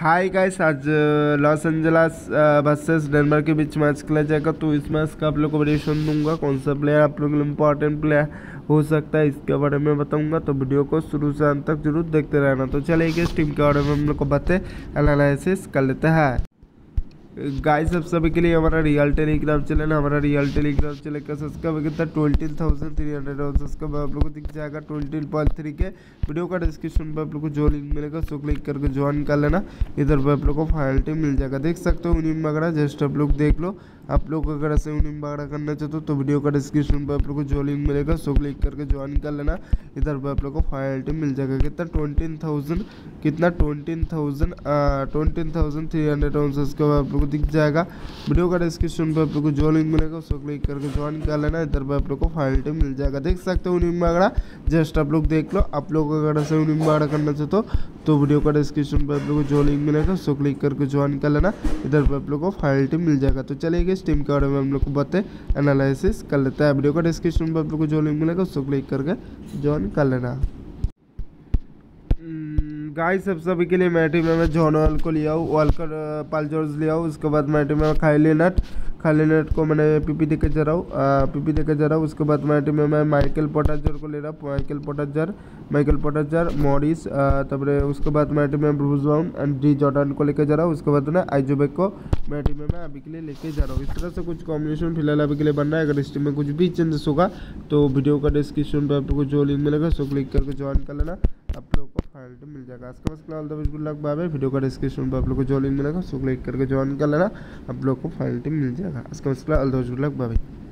हाय guys, आज Los Angeles versus Denmark के बीच मैच खेला जाएगा। तो इस मैच का आप लोग को प्रेडिक्शन दूंगा, कौन सा प्लेयर आप लोग के लिए इंपॉर्टेंट प्लेयर हो सकता है इसके बारे में बताऊंगा। तो वीडियो को शुरू से अंत तक जरूर देखते रहना। तो चलिए इस टीम के बारे में हम लोग को बातें एनालिसिस कर लेते हैं। गाइस सब सभी के लिए हमारा रियल टेलीग्राम चैनल, हमारा रियल टेलीग्राम चैनल का सब्सक्राइब कितना 20,300 और सब्सक्राइब आप लोग को दिख जाएगा 20.3 के। वीडियो का डिस्क्रिप्शन में आप लोग को जो लिंक मिलेगा उसको क्लिक करके ज्वाइन कर लेना। इधर पर आप लोग को फाइल टीम मिल जाएगा, देख सकते हो उनिम वगैरह। जस्ट आप लोग देख लो। आप लोग अगर ऐसे उनिम वगैरह करना चाहते हो तो वीडियो का डिस्क्रिप्शन पर आप लोग को जो लिंक मिलेगा उसको क्लिक करके ज्वाइन कर लेना। इधर पर आप लोग को फाइल टीम मिल जाएगा कितना 20,300 और सब्सक्राइब आप लोग को दिख जाएगा। वीडियो का डिस्क्रिप्शन पे आप लोग को जो लिंक मिलेगा उसको क्लिक करके ज्वाइन कर लेना। इधर पे आप लोग को फाइल टीम मिल जाएगा, देख सकते हो उनिम वगैरह। जस्ट आप लोग देख लो। आप लोग अगर ऐसे उनिम वगैरह करना चाहते हो तो वीडियो का डिस्क्रिप्शन पे आप लोग को जो लिंक मिलेगा उसको क्लिक करके ज्वाइन कर लेना। इधर पे आप लोग को फाइल टीम मिल जाएगा। तो चलिए इस टीम के बारे में हम लोग को बातें एनालिसिस कर लेते हैं। वीडियो का डिस्क्रिप्शन पे आप लोग को जो लिंक मिलेगा उसको क्लिक करके ज्वाइन कर लेना। गाइस सब सभी के लिए मैं टीम में जॉन वॉल को लिया हूँ, वॉलकर पाल जॉर्ज लिया हूँ। उसके बाद मैं टीम में खाइली नट को मैंने पीपी देकर जा रहा हूँ। उसके बाद मैं टीम में मैं माइकल पोटाजर को ले रहा हूँ, माइकल पोटाजर मॉरिस। तबरे उसके बाद मैं टीम में Bruce Brown and D Jordan को लेकर जा रहा हूँ। उसके बाद ना आइजोबेक को मैं टीम में मैं अभी के लिए लेके जा रहा हूँ। इस तरह से कुछ कॉम्बिनेशन फिलहाल अभी के लिए बन रहा है। अगर इस टीम में कुछ भी चेंजेस होगा तो वीडियो का डिस्क्रिप्शन पर आप लोग को जो लिंक मिलेगा उसको क्लिक करके ज्वाइन कर लेना। आप लोग को फाइल टीम मिल जाएगा। इसके बाद all the best, good luck, bye bye. Video का डिस्क्रिप्शन पर आप लोग को जो लिंक मिलेगा उसको क्लिक करके ज्वाइन कर लेना। आप लोग को फाइल टीम मिल जाएगा। इसके बाद all the best, good luck, bye bye.